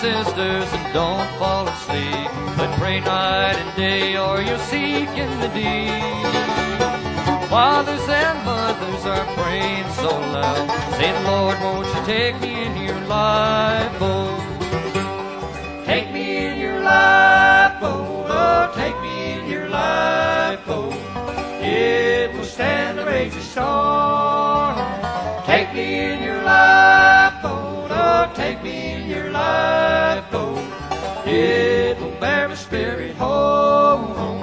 sisters, and don't fall asleep, but pray night and day, or you'll seek in the deep. Fathers and mothers are praying so loud, saying, Lord, won't you take me in your lifeboat? Take me in your lifeboat, oh, take me in your lifeboat. It will stand the raging storm. Take me in your lifeboat, oh, take me in your lifeboat. It will bear my spirit home.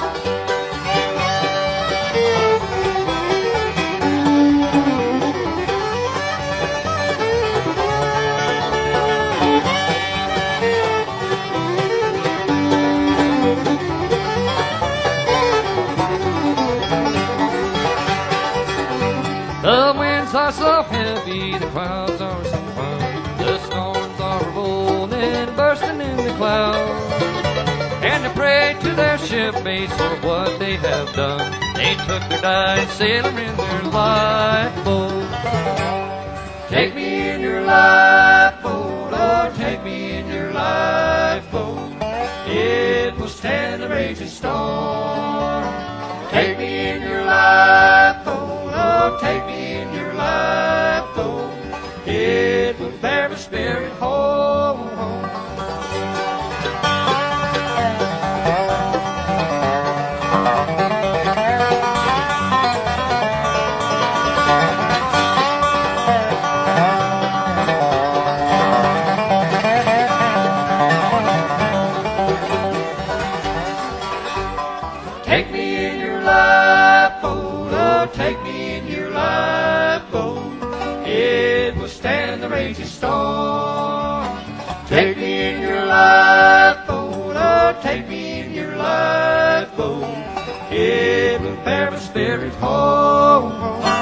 The winds are so heavy, the clouds are so fine, the storms are rolling, bursting in the clouds. And they pray to their shipmates for what they have done. They took their dying sailor in their lifeboat. Take me in your lifeboat, oh, take me in your lifeboat. It will stand the raging storm. Take me in your lifeboat, oh, take me in your lifeboat. It will bear my spirit home. Take me in your lifeboat, oh, take me in your lifeboat. It will stand the raging storm. Take me in your lifeboat, oh, take me in your lifeboat. It will bear my spirit home.